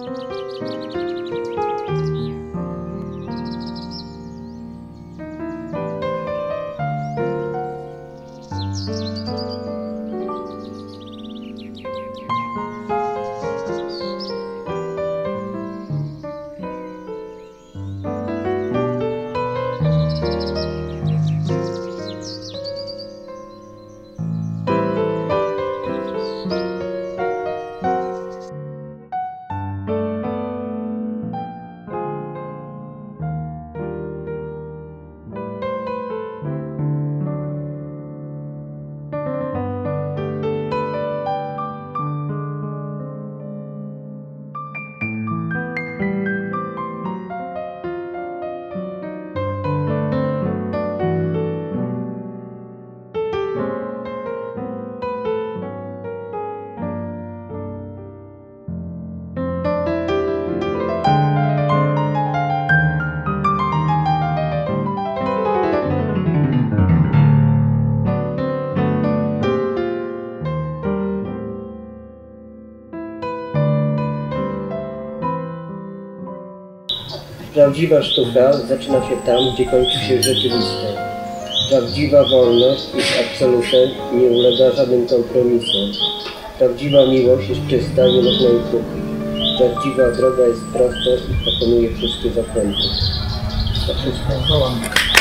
Prawdziwa sztuka zaczyna się tam, gdzie kończy się rzeczywiste. Prawdziwa wolność jest absolutem i nie ulega żadnym kompromisom. Prawdziwa miłość jest czysta, nie można jej kupić. Prawdziwa droga jest prosta i pokonuje wszystkie zakręty. To wszystko.